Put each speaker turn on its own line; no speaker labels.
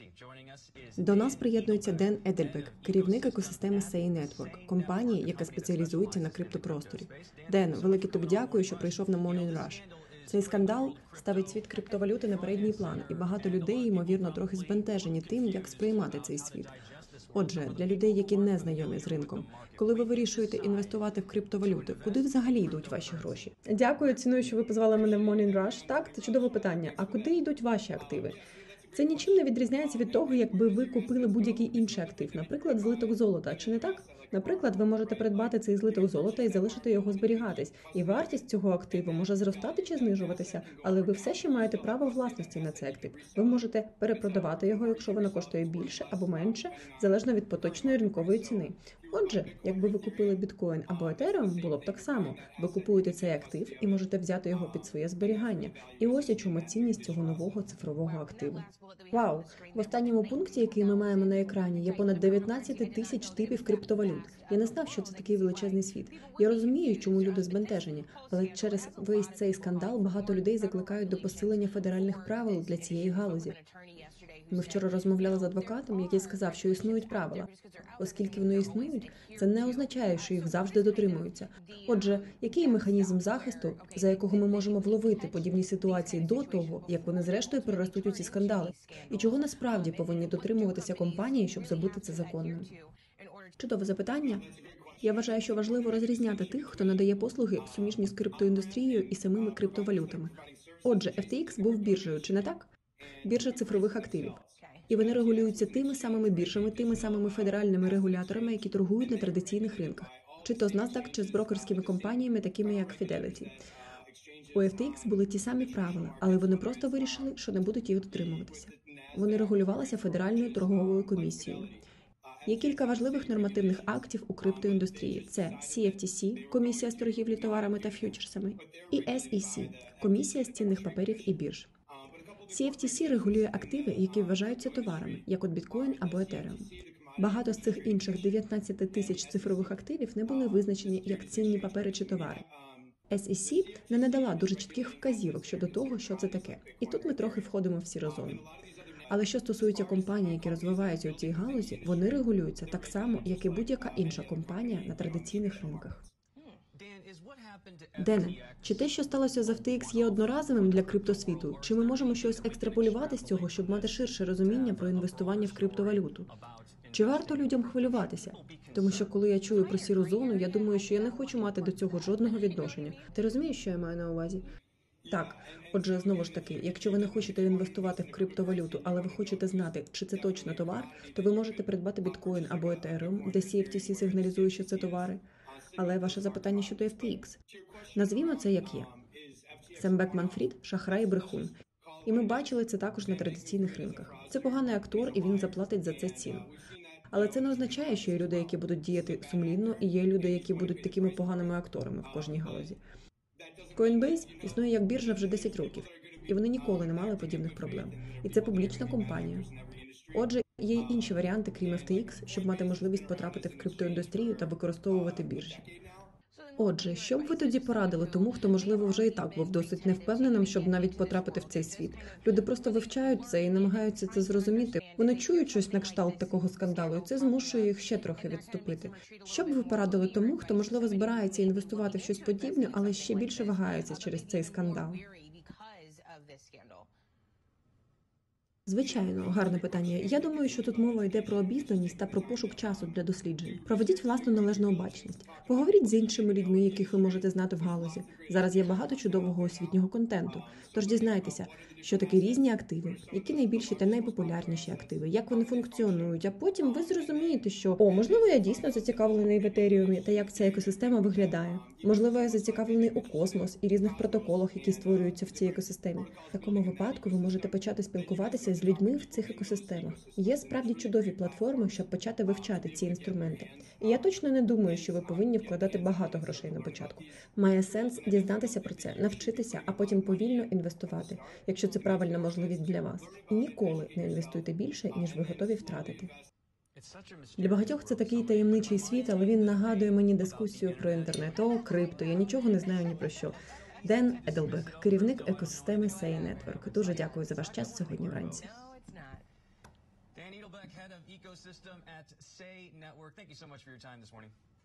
До нас приєднується Ден Едельбек, керівник екосистеми SEI Network, компанії, яка спеціалізується на криптопросторі. Ден, велике тобі дякую, що прийшов на Morning Rush. Цей скандал ставить світ криптовалюти на передній план, і багато людей, ймовірно, трохи збентежені тим, як сприймати цей світ. Отже, для людей, які не знайомі з ринком, коли ви вирішуєте інвестувати в криптовалюти, куди взагалі йдуть ваші гроші?
Дякую, ціную, що ви позвали мене в Morning Rush. Так, це чудове питання. А куди йдуть ваші активи? Це нічим не відрізняється від того, якби ви купили будь-який інший актив, наприклад, злиток золота, чи не так? Наприклад, ви можете придбати цей злиток золота і залишити його зберігатись, і вартість цього активу може зростати чи знижуватися, але ви все ще маєте право власності на цей актив. Ви можете перепродавати його, якщо воно коштує більше або менше, залежно від поточної ринкової ціни. Отже, якби ви купили біткоін або етеріум, було б так само. Ви купуєте цей актив і можете взяти його під своє зберігання. І ось у чому цінність цього нового цифрового активу. Вау! В останньому пункті, який ми маємо на екрані, є понад 19 тисяч типів криптовалют. Я не знав, що це такий величезний світ. Я розумію, чому люди збентежені, але через весь цей скандал багато людей закликають до посилення федеральних правил для цієї галузі. Ми вчора розмовляли з адвокатом, який сказав, що існують правила. Оскільки вони існують, це не означає, що їх завжди дотримуються. Отже, який механізм захисту, за якого ми можемо вловити подібні ситуації до того, як вони зрештою переростуть у ці скандали? І чого насправді повинні дотримуватися компанії, щоб зробити це законним? Чудове запитання. Я вважаю, що важливо розрізняти тих, хто надає послуги суміжні з криптоіндустрією і самими криптовалютами. Отже, FTX був біржею, чи не так? Біржа цифрових активів. І вони регулюються тими самими біржами, тими самими федеральними регуляторами, які торгують на традиційних ринках. Чи то з NASDAQ, чи з брокерськими компаніями, такими як Fidelity. У FTX були ті самі правила, але вони просто вирішили, що не будуть їх дотримуватися. Вони регулювалися Федеральною торговою комісією. Є кілька важливих нормативних актів у криптоіндустрії. Це CFTC – Комісія з торгівлі товарами та ф'ючерсами, і SEC – Комісія з цінних паперів і бірж. CFTC регулює активи, які вважаються товарами, як от біткоін або етеріум. Багато з цих інших 19 тисяч цифрових активів не були визначені як цінні папери чи товари. SEC не надала дуже чітких вказівок щодо того, що це таке. І тут ми трохи входимо в сіру зону. Але що стосується компаній, які розвиваються у цій галузі, вони регулюються так само, як і будь-яка інша компанія на традиційних ринках. Дене, чи те, що сталося з FTX, є одноразовим для криптосвіту? Чи ми можемо щось екстраполювати з цього, щоб мати ширше розуміння про інвестування в криптовалюту? Чи варто людям хвилюватися? Тому що коли я чую про сіру зону, я думаю, що я не хочу мати до цього жодного відношення. Ти розумієш, що я маю на увазі? Так, отже, знову ж таки, якщо ви не хочете інвестувати в криптовалюту, але ви хочете знати, чи це точно товар, то ви можете придбати біткоін або етеріум, де CFTC сигналізує, що це товари. Але ваше запитання щодо FTX. Назвімо це як є. Сем Бекман-Фрід – шахрай і брехун. І ми бачили це також на традиційних ринках. Це поганий актор, і він заплатить за це ціну. Але це не означає, що є люди, які будуть діяти сумлінно, і є люди, які будуть такими поганими акторами в кожній галузі. Coinbase існує як біржа вже 10 років, і вони ніколи не мали подібних проблем. І це публічна компанія. Отже, є й інші варіанти, крім FTX, щоб мати можливість потрапити в криптоіндустрію та використовувати біржі. Отже, що б ви тоді порадили тому, хто, можливо, вже і так був досить невпевненим, щоб навіть потрапити в цей світ? Люди просто вивчають це і намагаються це зрозуміти. Вони чують щось на кшталт такого скандалу, і це змушує їх ще трохи відступити. Що б ви порадили тому, хто, можливо, збирається інвестувати в щось подібне, але ще більше вагається через цей скандал? Звичайно, гарне питання. Я думаю, що тут мова йде про обізнаність та про пошук часу для досліджень. Проведіть власну належну обачність. Поговоріть з іншими людьми, яких ви можете знати в галузі. Зараз є багато чудового освітнього контенту. Тож дізнайтеся, що таке різні активи, які найбільші та найпопулярніші активи, як вони функціонують, а потім ви зрозумієте, що можливо, я дійсно зацікавлений в етеріумі та як ця екосистема виглядає. Можливо, я зацікавлений у космос і різних протоколах, які створюються в цій екосистемі. В такому випадку ви можете почати спілкуватися з людьми в цих екосистемах. Є справді чудові платформи, щоб почати вивчати ці інструменти. І я точно не думаю, що ви повинні вкладати багато грошей на початку. Має сенс дізнатися про це, навчитися, а потім повільно інвестувати, якщо це правильна можливість для вас. І ніколи не інвестуйте більше, ніж ви готові втратити. Для багатьох це такий таємничий світ, але він нагадує мені дискусію про інтернет. О, крипто, я нічого не знаю ні про що. Ден Едельбек, керівник екосистеми SEI Network. Дуже дякую за ваш час сьогодні вранці.
Dan Edelbeck, head of ecosystem at Say Network. Thank you so much for your time this morning.